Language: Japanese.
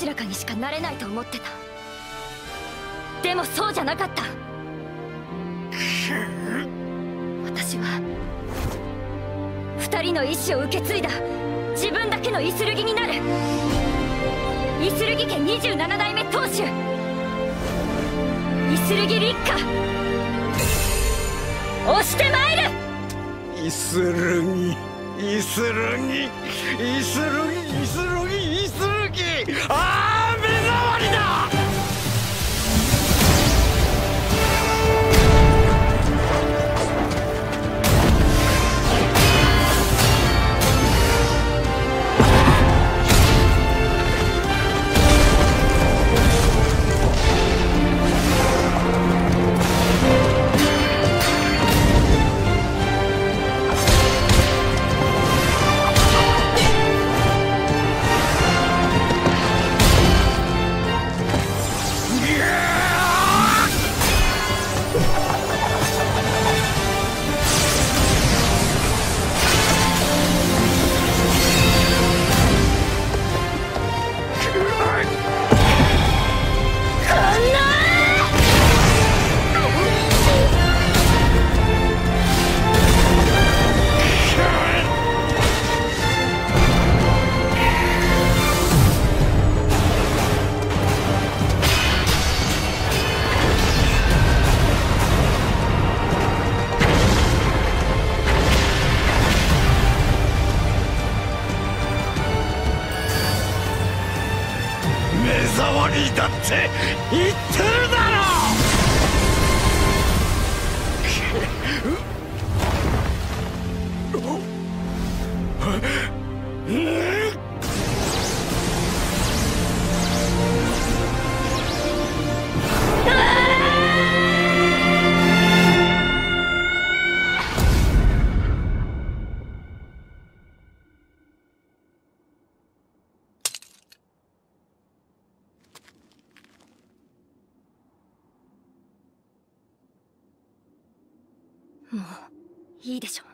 ちらかにしかなれないと思ってた。でもそうじゃなかった。私は2人の意志を受け継いだ自分だけのイスルギになる。イスルギ家27代目当主イスルギ立花、押してまいる。 イスルギ、イスルギ、イスルギ、イスルギ、イスルギ、ああ目障りだ。目障りだって言ってるだろもういいでしょ。